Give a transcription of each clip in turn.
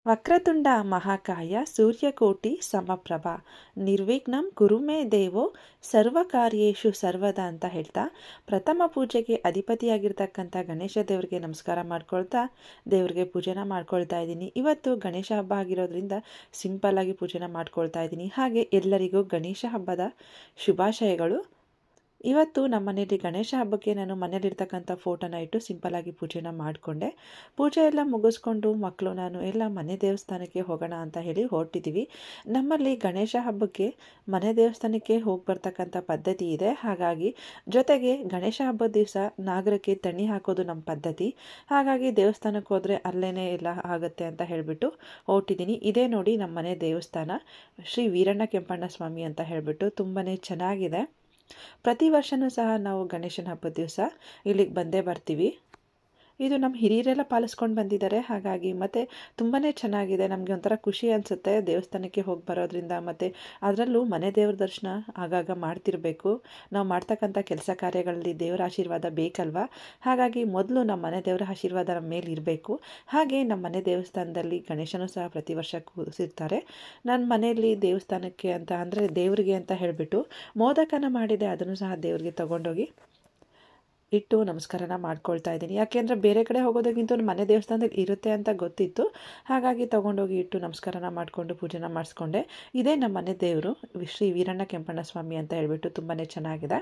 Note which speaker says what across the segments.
Speaker 1: ವಕ್ರತುಂಡ ಮಹಾಕಾಯ ಸೂರ್ಯಕೋಟಿ ಸಮಪ್ರಭ ನಿರ್ವಿಘ್ನಂ ಕುರು ಮೇ ದೇವೋ ಸರ್ವಕಾರ್ಯೇಷು ಸರ್ವದಾ ಅಂತ ಹೇಳ್ತಾ ಪ್ರಥಮ ಪೂಜೆಗೆ ಅಧಿಪತಿಯಾಗಿರ್ತಕ್ಕಂಥ ಗಣೇಶ ದೇವರಿಗೆ ನಮಸ್ಕಾರ ಮಾಡ್ಕೊಳ್ತಾ ದೇವರಿಗೆ ಪೂಜೆನ ಮಾಡ್ಕೊಳ್ತಾ ಇದ್ದೀನಿ. ಇವತ್ತು ಗಣೇಶ ಹಬ್ಬ ಆಗಿರೋದ್ರಿಂದ ಸಿಂಪಲ್ ಆಗಿ ಪೂಜೆನ ಮಾಡ್ಕೊಳ್ತಾ ಇದ್ದೀನಿ. ಹಾಗೆ ಎಲ್ಲರಿಗೂ ಗಣೇಶ ಹಬ್ಬದ ಶುಭಾಶಯಗಳು. ಇವತ್ತು ನಮ್ಮ ಮನೆಯಲ್ಲಿ ಗಣೇಶ ಹಬ್ಬಕ್ಕೆ ನಾನು ಮನೇಲಿರ್ತಕ್ಕಂಥ ಫೋಟೋನ ಇಟ್ಟು ಸಿಂಪಲ್ಲಾಗಿ ಪೂಜೆನ ಮಾಡಿಕೊಂಡೆ. ಪೂಜೆ ಎಲ್ಲ ಮುಗಿಸ್ಕೊಂಡು ಮಕ್ಕಳು ನಾನು ಎಲ್ಲ ಮನೆ ದೇವಸ್ಥಾನಕ್ಕೆ ಹೋಗೋಣ ಅಂತ ಹೇಳಿ ಹೊರಟಿದ್ದೀವಿ. ನಮ್ಮಲ್ಲಿ ಗಣೇಶ ಹಬ್ಬಕ್ಕೆ ಮನೆ ದೇವಸ್ಥಾನಕ್ಕೆ ಹೋಗಿ ಬರ್ತಕ್ಕಂಥ ಪದ್ಧತಿ ಇದೆ. ಹಾಗಾಗಿ ಜೊತೆಗೆ ಗಣೇಶ ಹಬ್ಬದ ದಿವಸ ನಾಗರಕ್ಕೆ ತಣ್ಣಿ ಹಾಕೋದು ನಮ್ಮ ಪದ್ಧತಿ. ಹಾಗಾಗಿ ದೇವಸ್ಥಾನಕ್ಕೆ ಹೋದರೆ ಅಲ್ಲೇ ಎಲ್ಲ ಆಗುತ್ತೆ ಅಂತ ಹೇಳಿಬಿಟ್ಟು ಹೊರಟಿದ್ದೀನಿ. ಇದೇ ನೋಡಿ ನಮ್ಮ ಮನೆ ದೇವಸ್ಥಾನ ಶ್ರೀ ವೀರಣ್ಣ ಕೆಂಪಣ್ಣ ಸ್ವಾಮಿ ಅಂತ ಹೇಳಿಬಿಟ್ಟು ತುಂಬಾ ಚೆನ್ನಾಗಿದೆ. ಪ್ರತಿ ವರ್ಷವೂ ಸಹ ನಾವು ಗಣೇಶನ ಹಬ್ಬದ ದಿವಸ ಇಲ್ಲಿಗೆ ಬಂದೇ ಬರ್ತೀವಿ. ಇದು ನಮ್ಮ ಹಿರಿಯರೆಲ್ಲ ಪಾಲಿಸ್ಕೊಂಡು ಬಂದಿದ್ದಾರೆ. ಹಾಗಾಗಿ ಮತ್ತು ತುಂಬಾ ಚೆನ್ನಾಗಿದೆ. ನಮಗೆ ಒಂಥರ ಖುಷಿ ಅನಿಸುತ್ತೆ ದೇವಸ್ಥಾನಕ್ಕೆ ಹೋಗಿ ಬರೋದ್ರಿಂದ. ಮತ್ತು ಅದರಲ್ಲೂ ಮನೆ ದೇವ್ರ ದರ್ಶನ ಆಗಾಗ ಮಾಡ್ತಿರಬೇಕು. ನಾವು ಮಾಡ್ತಕ್ಕಂಥ ಕೆಲಸ ಕಾರ್ಯಗಳಲ್ಲಿ ದೇವರ ಆಶೀರ್ವಾದ ಬೇಕಲ್ವ. ಹಾಗಾಗಿ ಮೊದಲು ನಮ್ಮ ಮನೆ ದೇವರ ಆಶೀರ್ವಾದ ನಮ್ಮ ಮೇಲೆ ಇರಬೇಕು. ಹಾಗೆ ನಮ್ಮ ಮನೆ ದೇವಸ್ಥಾನದಲ್ಲಿ ಗಣೇಶನೂ ಸಹ ಪ್ರತಿ ವರ್ಷ ಕೂರಿಸಿರ್ತಾರೆ. ನನ್ನ ಮನೆಯಲ್ಲಿ ದೇವಸ್ಥಾನಕ್ಕೆ ಅಂತ ಅಂದರೆ ದೇವರಿಗೆ ಅಂತ ಹೇಳಿಬಿಟ್ಟು ಮೋದಕನ ಮಾಡಿದೆ. ಅದನ್ನು ಸಹ ದೇವರಿಗೆ ತೊಗೊಂಡೋಗಿ ಇಟ್ಟು ನಮಸ್ಕಾರನ ಮಾಡ್ಕೊಳ್ತಾ ಇದ್ದೀನಿ. ಯಾಕೆಂದರೆ ಬೇರೆ ಕಡೆ ಹೋಗೋದಕ್ಕಿಂತ ಮನೆ ದೇವಸ್ಥಾನದಲ್ಲಿ ಇರುತ್ತೆ ಅಂತ ಗೊತ್ತಿತ್ತು. ಹಾಗಾಗಿ ತೊಗೊಂಡೋಗಿ ಇಟ್ಟು ನಮಸ್ಕಾರನ ಮಾಡಿಕೊಂಡು ಪೂಜೆನ ಮಾಡಿಸ್ಕೊಂಡೆ. ಇದೇ ನಮ್ಮ ಮನೆ ದೇವರು ಶ್ರೀ ವೀರಣ್ಣ ಕೆಂಪಣ್ಣ ಸ್ವಾಮಿ ಅಂತ ಹೇಳ್ಬಿಟ್ಟು ತುಂಬಾ ಚೆನ್ನಾಗಿದೆ.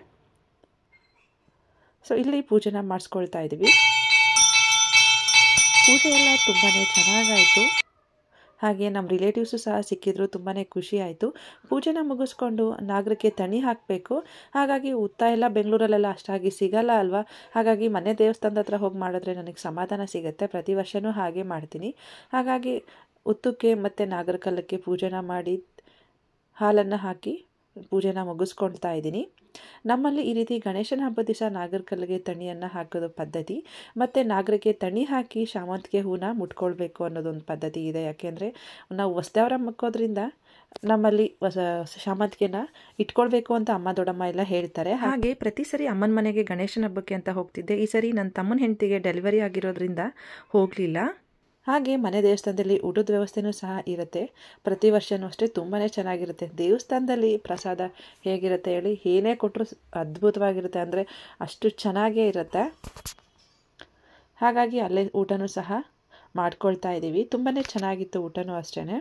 Speaker 1: ಸೊ ಇಲ್ಲಿ ಪೂಜೆನ ಮಾಡಿಸ್ಕೊಳ್ತಾ ಇದ್ದೀವಿ. ಪೂಜೆ ಎಲ್ಲ ತುಂಬಾ ಚೆನ್ನಾಗಾಯಿತು. ಹಾಗೆ ನಮ್ಮ ರಿಲೇಟಿವ್ಸು ಸಹ ಸಿಕ್ಕಿದ್ರು. ತುಂಬಾ ಖುಷಿ ಆಯಿತು. ಪೂಜೆನ ಮುಗಿಸ್ಕೊಂಡು ನಾಗರಕ್ಕೆ ತಣಿ ಹಾಕಬೇಕು. ಹಾಗಾಗಿ ಹುತ್ತ ಎಲ್ಲ ಬೆಂಗಳೂರಲ್ಲೆಲ್ಲ ಅಷ್ಟಾಗಿ ಸಿಗಲ್ಲ ಅಲ್ವಾ. ಹಾಗಾಗಿ ಮನೆ ದೇವಸ್ಥಾನದ ಹತ್ರ ಹೋಗಿ ಮಾಡಿದ್ರೆ ನನಗೆ ಸಮಾಧಾನ ಸಿಗುತ್ತೆ. ಪ್ರತಿ ವರ್ಷವೂ ಹಾಗೆ ಮಾಡ್ತೀನಿ. ಹಾಗಾಗಿ ಹುತ್ತಕ್ಕೆ ಮತ್ತು ನಾಗರಕಲ್ಲಕ್ಕೆ ಪೂಜೆನ ಮಾಡಿ ಹಾಲನ್ನು ಹಾಕಿ ಪೂಜೆನ ಮುಗಿಸ್ಕೊಳ್ತಾ ಇದ್ದೀನಿ. ನಮ್ಮಲ್ಲಿ ಈ ರೀತಿ ಗಣೇಶನ ಹಬ್ಬದ ದಿವಸ ನಾಗರಕಲ್ಲಿಗೆ ತಣಿಯನ್ನು ಹಾಕೋದು ಪದ್ಧತಿ. ಮತ್ತು ನಾಗರಕ್ಕೆ ತಣಿ ಹಾಕಿ ಶಾಮಂತಿಗೆ ಹೂನ ಮುಟ್ಕೊಳ್ಬೇಕು ಅನ್ನೋದೊಂದು ಪದ್ಧತಿ ಇದೆ. ಯಾಕೆಂದರೆ ನಾವು ಹೊಸ್ದವರ ಮಕ್ಕೋದ್ರಿಂದ ನಮ್ಮಲ್ಲಿ ಶಾಮಂತಿಗೆನ ಇಟ್ಕೊಳ್ಬೇಕು ಅಂತ ಅಮ್ಮ ದೊಡ್ಡಮ್ಮ ಎಲ್ಲ ಹೇಳ್ತಾರೆ. ಹಾಗೆ ಪ್ರತಿ ಸರಿ ಅಮ್ಮನ ಮನೆಗೆ ಗಣೇಶನ ಹಬ್ಬಕ್ಕೆ ಅಂತ ಹೋಗ್ತಿದ್ದೆ. ಈ ಸರಿ ನನ್ನ ತಮ್ಮನ ಹೆಂಡತಿಗೆ ಡೆಲಿವರಿ ಆಗಿರೋದ್ರಿಂದ ಹೋಗಲಿಲ್ಲ. ಹಾಗೆ ಮನೆ ದೇವಸ್ಥಾನದಲ್ಲಿ ಊಟದ ವ್ಯವಸ್ಥೆನೂ ಸಹ ಇರುತ್ತೆ. ಪ್ರತಿ ವರ್ಷವೂ ಅಷ್ಟೇ ತುಂಬಾ ಚೆನ್ನಾಗಿರುತ್ತೆ. ದೇವಸ್ಥಾನದಲ್ಲಿ ಪ್ರಸಾದ ಹೇಗಿರುತ್ತೆ ಹೇಳಿ, ಏನೇ ಕೊಟ್ಟರು ಅದ್ಭುತವಾಗಿರುತ್ತೆ. ಅಂದರೆ ಅಷ್ಟು ಚೆನ್ನಾಗೇ ಇರುತ್ತೆ. ಹಾಗಾಗಿ ಅಲ್ಲೇ ಊಟನೂ ಸಹ ಮಾಡ್ಕೊಳ್ತಾ ಇದ್ದೀವಿ. ತುಂಬಾ ಚೆನ್ನಾಗಿತ್ತು ಊಟನೂ ಅಷ್ಟೇ.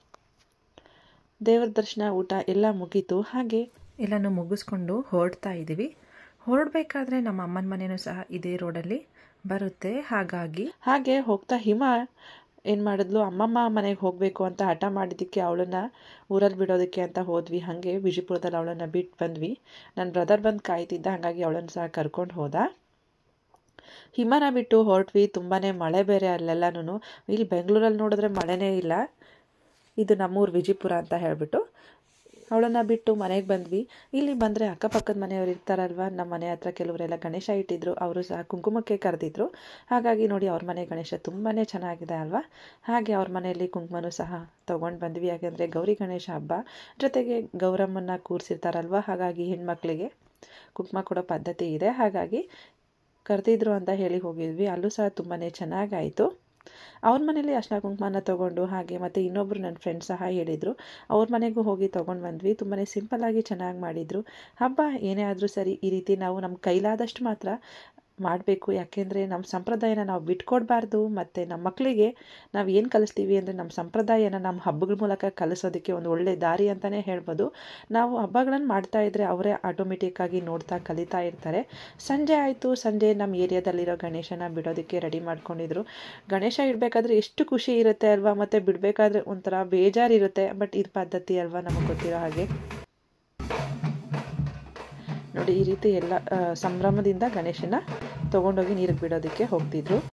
Speaker 1: ದೇವರ ದರ್ಶನ ಊಟ ಎಲ್ಲ ಮುಗೀತು. ಹಾಗೆ ಎಲ್ಲನೂ ಮುಗಿಸ್ಕೊಂಡು ಹೊರಡ್ತಾ ಇದ್ದೀವಿ. ಹೊರಡಬೇಕಾದ್ರೆ ನಮ್ಮ ಅಮ್ಮನ ಮನೆಯೂ ಸಹ ಇದೇ ರೋಡಲ್ಲಿ ಬರುತ್ತೆ. ಹಾಗೆ ಹೋಗ್ತಾ ಹಿಮ ಏನು ಮಾಡಿದ್ಲು, ಅಮ್ಮಮ್ಮ ಮನೆಗೆ ಹೋಗಬೇಕು ಅಂತ ಹಠ ಮಾಡಿದ್ದಕ್ಕೆ ಅವಳನ್ನು ಊರಲ್ಲಿ ಬಿಡೋದಕ್ಕೆ ಅಂತ ಹೋದ್ವಿ. ಹಾಗೆ ವಿಜಯಪುರದಲ್ಲಿ ಅವಳನ್ನು ಬಿಟ್ಟು ಬಂದ್ವಿ. ನನ್ನ ಬ್ರದರ್ ಬಂದು ಕಾಯ್ತಿದ್ದ. ಹಾಗಾಗಿ ಅವಳನ್ನು ಸಹ ಕರ್ಕೊಂಡು ಹೋದ. ಹಿಮನ ಬಿಟ್ಟು ಹೊರಟ್ವಿ. ತುಂಬಾ ಮಳೆ ಬೇರೆ ಅಲ್ಲೆಲ್ಲನೂ. ಇಲ್ಲಿ ಬೆಂಗಳೂರಲ್ಲಿ ನೋಡಿದ್ರೆ ಮಳೆನೇ ಇಲ್ಲ. ಇದು ನಮ್ಮೂರು ವಿಜಯಪುರ ಅಂತ ಹೇಳಿಬಿಟ್ಟು ಅವಳನ್ನು ಬಿಟ್ಟು ಮನೆಗೆ ಬಂದ್ವಿ. ಇಲ್ಲಿ ಬಂದರೆ ಅಕ್ಕಪಕ್ಕದ ಮನೆಯವರು ಇರ್ತಾರಲ್ವ, ನಮ್ಮ ಮನೆ ಹತ್ರ ಕೆಲವರೆಲ್ಲ ಗಣೇಶ ಇಟ್ಟಿದ್ರು. ಅವರು ಸಹ ಕುಂಕುಮಕ್ಕೆ ಕರೆದಿದ್ರು. ಹಾಗಾಗಿ ನೋಡಿ ಅವ್ರ ಮನೆ ಗಣೇಶ ತುಂಬಾ ಚೆನ್ನಾಗಿದೆ ಅಲ್ವಾ. ಹಾಗೆ ಅವ್ರ ಮನೆಯಲ್ಲಿ ಕುಂಕುಮನೂ ಸಹ ತೊಗೊಂಡು ಬಂದ್ವಿ. ಯಾಕೆಂದರೆ ಗೌರಿ ಗಣೇಶ ಹಬ್ಬ ಜೊತೆಗೆ ಗೌರಮ್ಮನ ಕೂರಿಸಿರ್ತಾರಲ್ವ. ಹಾಗಾಗಿ ಹೆಣ್ಮಕ್ಳಿಗೆ ಕುಂಕುಮ ಕೊಡೋ ಪದ್ಧತಿ ಇದೆ. ಹಾಗಾಗಿ ಕರೆದಿದ್ರು ಅಂತ ಹೇಳಿ ಹೋಗಿದ್ವಿ. ಅಲ್ಲೂ ಸಹ ತುಂಬಾ ಚೆನ್ನಾಗಾಯಿತು. ಅವ್ರ ಮನೇಲಿ ಅರ್ಶಿನ ಕುಂಕುಮನ ತೊಗೊಂಡು ಹಾಗೆ ಮತ್ತು ಇನ್ನೊಬ್ಬರು ನನ್ನ ಫ್ರೆಂಡ್ ಸಹ ಹೇಳಿದರು. ಅವ್ರ ಮನೆಗೂ ಹೋಗಿ ತೊಗೊಂಡು ಬಂದ್ವಿ. ತುಂಬಾ ಸಿಂಪಲ್ಲಾಗಿ ಚೆನ್ನಾಗಿ ಮಾಡಿದರು. ಹಬ್ಬ ಏನೇ ಆದರೂ ಸರಿ ಈ ರೀತಿ ನಾವು ನಮ್ಮ ಕೈಲಾದಷ್ಟು ಮಾತ್ರ ಮಾಡಬೇಕು. ಯಾಕೆಂದರೆ ನಮ್ಮ ಸಂಪ್ರದಾಯನ ನಾವು ಬಿಟ್ಕೊಡ್ಬಾರ್ದು. ಮತ್ತು ನಮ್ಮ ಮಕ್ಕಳಿಗೆ ನಾವು ಏನು ಕಲಿಸ್ತೀವಿ ಅಂದರೆ ನಮ್ಮ ಸಂಪ್ರದಾಯನ ನಮ್ಮ ಹಬ್ಬಗಳ ಮೂಲಕ ಕಲಿಸೋದಕ್ಕೆ ಒಂದು ಒಳ್ಳೆಯ ದಾರಿ ಅಂತಲೇ ಹೇಳ್ಬೋದು. ನಾವು ಹಬ್ಬಗಳನ್ನು ಮಾಡ್ತಾಯಿದ್ರೆ ಅವರೇ ಆಟೋಮೆಟಿಕ್ಕಾಗಿ ನೋಡ್ತಾ ಕಲಿತಾ ಇರ್ತಾರೆ. ಸಂಜೆ ಆಯಿತು. ಸಂಜೆ ನಮ್ಮ ಏರಿಯಾದಲ್ಲಿರೋ ಗಣೇಶನ ಬಿಡೋದಕ್ಕೆ ರೆಡಿ ಮಾಡ್ಕೊಂಡಿದ್ರು. ಗಣೇಶ ಇಡಬೇಕಾದ್ರೆ ಎಷ್ಟು ಖುಷಿ ಇರುತ್ತೆ ಅಲ್ವಾ. ಮತ್ತು ಬಿಡಬೇಕಾದ್ರೆ ಒಂಥರ ಬೇಜಾರಿರುತ್ತೆ. ಬಟ್ ಇದು ಪದ್ಧತಿ ಅಲ್ವಾ, ನಮಗೆ ಗೊತ್ತಿರೋ ಹಾಗೆ. ನೋಡಿ ಈ ರೀತಿ ಎಲ್ಲ ಸಂಭ್ರಮದಿಂದ ಗಣೇಶನ ತೊಗೊಂಡೋಗಿ ನೀರಿಗೆ ಬಿಡೋದಕ್ಕೆ ಹೋಗ್ತಿದ್ರು.